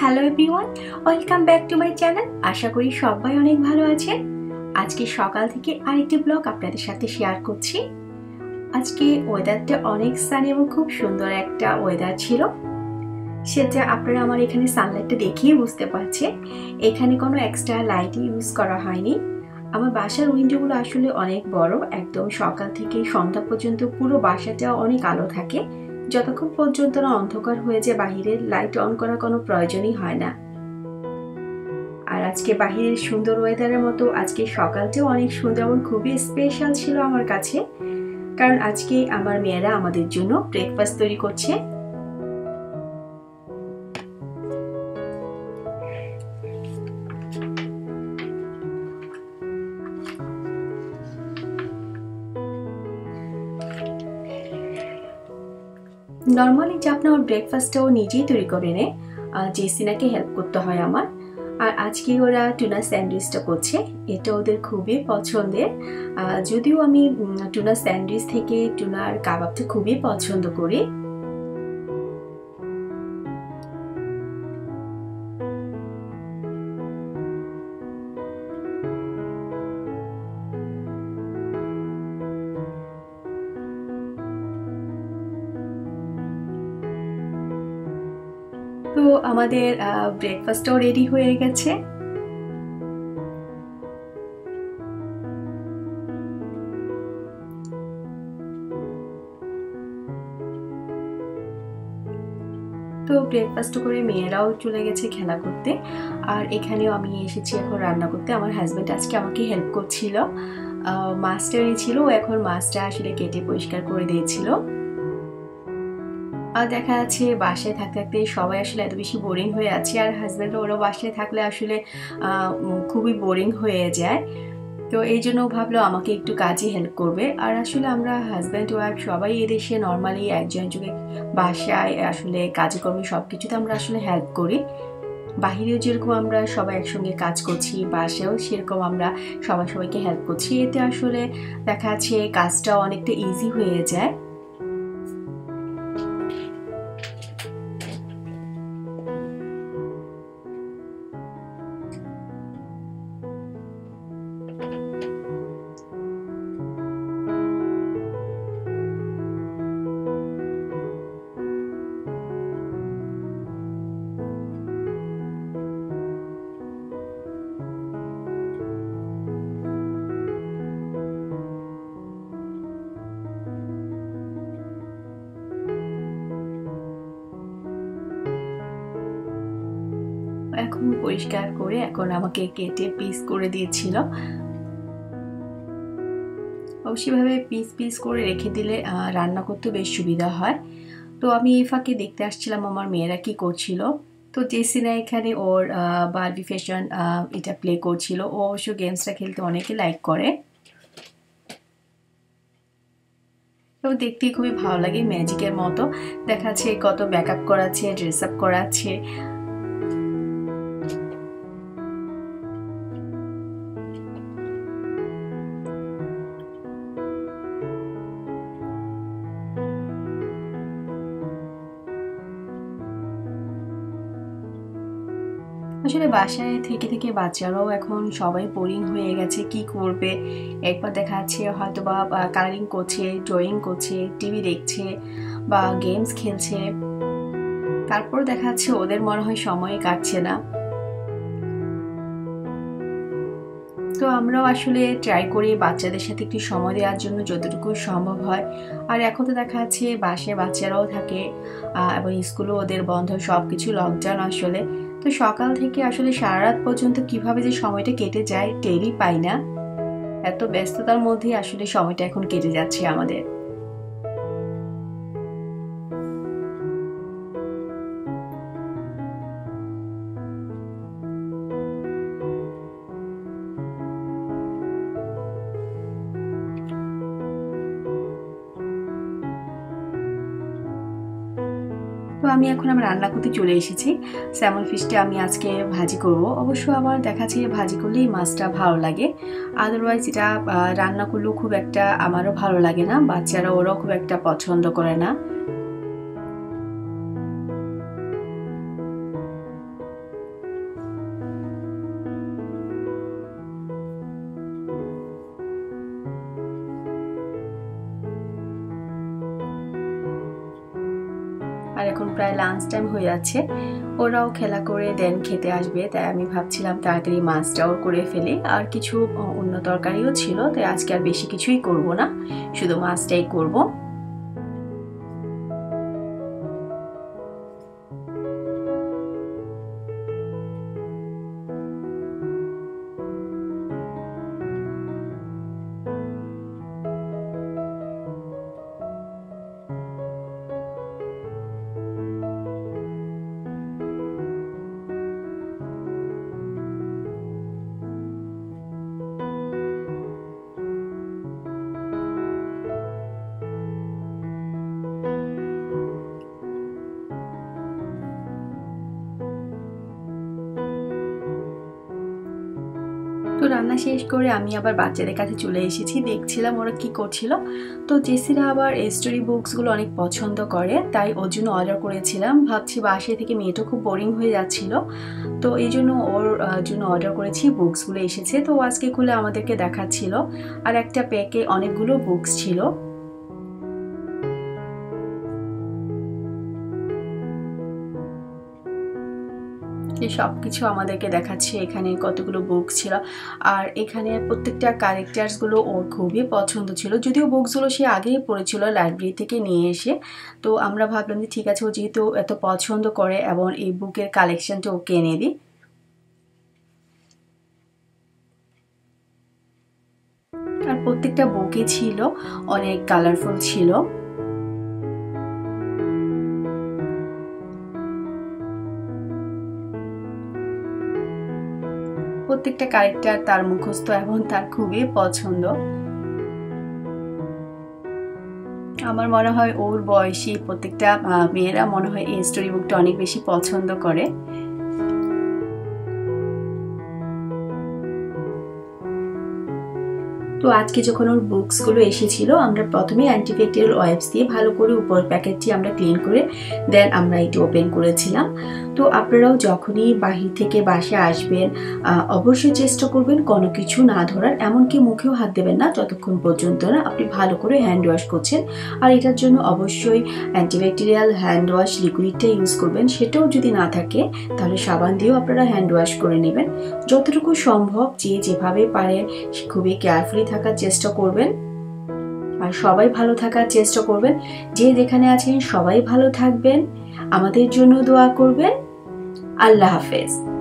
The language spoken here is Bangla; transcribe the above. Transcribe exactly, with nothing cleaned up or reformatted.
Hello everyone, welcome back to my channel. আশা করি সবাই অনেক ভালো আছেন। আজকে সকাল থেকে আরেকটি ব্লগ আপনাদের সাথে শেয়ার করছি। আজকে ওয়েদারটা অনেক সানি এবং খুব সুন্দর একটা ওয়েদার ছিল, সেটা আপনারা আমার এখানে সানলাইটটা দেখিয়ে বুঝতে পারছেন। এখানে কোনো এক্সট্রা লাইট ইউজ করা হয়নি। আমার বাসার উইন্ডোগুলো আসলে অনেক বড়, একদম সকাল থেকে সন্ধ্যা পর্যন্ত পুরো বাসাটা অনেক আলো থাকে। যতক্ষণ পর্যন্ত না অন্ধকার হয়ে যায় বাহিরের লাইট অন করার কোনো প্রয়োজনই হয় না। আর আজকে বাহিরের সুন্দর ওয়েদারের মতো আজকে সকালটাও অনেক সুন্দর এবং খুবই স্পেশাল ছিল আমার কাছে, কারণ আজকে আমার মেয়েরা আমাদের জন্য ব্রেকফাস্ট তৈরি করছে। নর্মালি যে আপনার ব্রেকফাস্টটাও নিজেই তৈরি করে নেয়, জেসিনাকে হেল্প করতে হয় আমার। আর আজকে ওরা টুনা স্যান্ডউইচটা করছে, এটা ওদের খুবই পছন্দের। যদিও আমি টুনা স্যান্ডউইচ থেকে টুনার কাবাবটা খুবই পছন্দ করি। তো আমাদের ব্রেকফাস্টও রেডি হয়ে গেছে। তো ব্রেকফাস্ট করে মেয়েরাও চলে গেছে খেলা করতে, আর এখানেও আমি এসেছি এখন রান্না করতে। আমার হাজব্যান্ড আজকে আমাকে হেল্প করছিল, মাছটা এনেছিল, এখন মাছটা আসলে কেটে পরিষ্কার করে দিয়েছিল। আর দেখা যাচ্ছে বাসায় থাকতে থাকতে সবাই আসলে এত বেশি বোরিং হয়ে আছে, আর হাজব্যান্ড ওরও বাসায় থাকলে আসলে খুবই বোরিং হয়ে যায়। তো এই জন্য ভাবলো আমাকে একটু কাজে হেল্প করবে। আর আসলে আমরা হাজব্যান্ড ওয়াইফ সবাই এদেশে নর্মালি একজন একজনকে বাসায় আসলে কাজকর্মে সব কিছুতে আমরা আসলে হেল্প করি। বাহিরেও যেরকম আমরা সবাই একসঙ্গে কাজ করছি, বাসায়ও সেরকম আমরা সবাই সবাইকে হেল্প করছি। এতে আসলে দেখা যাচ্ছে কাজটা অনেকটা ইজি হয়ে যায়। এখন পরিষ্কার করে এখন আমাকে কেটে পিস করে দিয়েছিল। অবশ্যইভাবে পিস পিস করে রেখে দিলে রান্না করতে বেশ সুবিধা হয়। তো আমি এই ফাঁকে দেখতে আসছিলাম আমার মেয়েরা কি করছিল। তো জেসিনা এখানে ওর বারবি ফ্যাশন এটা প্লে করছিল। ও অবশ্য গেমসটা খেলতে অনেকে লাইক করে, তো দেখতে খুবই ভালো লাগে, ম্যাজিকের মতো দেখাচ্ছে। কত ব্যাকআপ করাচ্ছে, ড্রেস আপ করাচ্ছে। আসলে বাসায় থেকে থেকে বাচ্চারাও এখন সবাই বোরিং হয়ে গেছে, কি করবে। একবার দেখা যাচ্ছে হয়তো বা কালারিং করছে, ড্রয়িং করছে, টিভি দেখছে বা গেমস খেলছে, তারপর দেখা যাচ্ছে ওদের মনে হয় সময় কাটছে না। তো আমরাও আসলে ট্রাই করি বাচ্চাদের সাথে একটু সময় দেওয়ার জন্য যতটুকু সম্ভব হয়। আর এখন তো দেখা যাচ্ছে বাসায় বাচ্চারাও থাকে এবং স্কুলও ওদের বন্ধ, সব কিছু লকডাউন আসলে। তো সকাল থেকে আসলে সারা রাত পর্যন্ত কিভাবে যে সময়টা কেটে যায় টেরই পাই না। এত ব্যস্ততার মধ্যে আসলে সময়টা এখন কেটে যাচ্ছে আমাদের। তো আমি এখন আমার রান্না করতে চলে এসেছি। স্যামন ফিশটা আমি আজকে ভাজি করব। অবশ্য আমার দেখাচ্ছে ভাজি করলেই মাছটা ভালো লাগে, আদারওয়াইজ এটা রান্না করলেও খুব একটা আমারও ভালো লাগে না, বাচ্চারা ওরাও খুব একটা পছন্দ করে না। আর এখন প্রায় লাঞ্চ টাইম হয়ে যাচ্ছে, ওরাও খেলা করে দেন খেতে আসবে, তাই আমি ভাবছিলাম তাড়াতাড়ি মাছটাও করে ফেলি। আর কিছু অন্য তরকারিও ছিল, তাই আজকে আর বেশি কিছুই করব না, শুধু মাছটাই করব। তো রান্না শেষ করে আমি আবার বাচ্চাদের কাছে চলে এসেছি, দেখছিলাম ওরা কি করছিল। তো জেসিরা আবার স্টোরি বুকসগুলো অনেক পছন্দ করে, তাই ওর জন্য অর্ডার করেছিলাম। ভাবছি বাসায় থেকে মেয়েটা খুব বোরিং হয়ে যাচ্ছিল, তো এই জন্য ওর জন্য অর্ডার করেছি। বুকসগুলো এসেছে, তো আজকে খুলে আমাদেরকে দেখাচ্ছিল। আর একটা প্যাকে অনেকগুলো বুকস ছিল। সবকিছু আমাদেরকে দেখাচ্ছে এখানে কতগুলো বুক ছিল। আর এখানে প্রত্যেকটা ক্যারেক্টার্সগুলো ওর খুবই পছন্দ ছিল, যদিও বুকসগুলো সে আগেই পড়েছিল লাইব্রেরি থেকে নিয়ে এসে। তো আমরা ভাবলাম যে ঠিক আছে, ও যেহেতু এত পছন্দ করে এবং এই বুকের কালেকশনটা ওকে এনে দিই। আর প্রত্যেকটা বুকই ছিল অনেক কালারফুল ছিল। প্রত্যেকটা ক্যারেক্টার তার মুখস্থ এবং তার খুবই পছন্দ। আমার মনে হয় ওর বয়সী প্রত্যেকটা মেয়েরা মনে হয় এই স্টোরি বুকটা অনেক বেশি পছন্দ করে। তো আজকে যখন ওর বুকসগুলো এসেছিল, আমরা প্রথমে অ্যান্টিব্যাকটেরিয়াল ওয়াইপস দিয়ে ভালো করে উপর প্যাকেটটি আমরা ক্লিন করে দেন আমরা এটি ওপেন করেছিলাম। তো আপনারাও যখনই বাহির থেকে বাসায় আসবেন অবশ্যই চেষ্টা করবেন কোনো কিছু না ধরার, এমনকি মুখেও হাত দেবেন না যতক্ষণ পর্যন্ত না আপনি ভালো করে হ্যান্ড ওয়াশ করছেন। আর এটার জন্য অবশ্যই অ্যান্টিব্যাকটেরিয়াল হ্যান্ড ওয়াশ লিকুইডটা ইউজ করবেন, সেটাও যদি না থাকে তাহলে সাবান দিয়েও আপনারা হ্যান্ড ওয়াশ করে নেবেন। যতটুকু সম্ভব যে যেভাবে পারেন খুবই কেয়ারফুলি থাকার চেষ্টা করবেন, আর সবাই ভালো থাকার চেষ্টা করবেন। যে যেখানে আছেন সবাই ভালো থাকবেন, আমাদের জন্য দোয়া করবেন। আল্লাহ হাফেজ।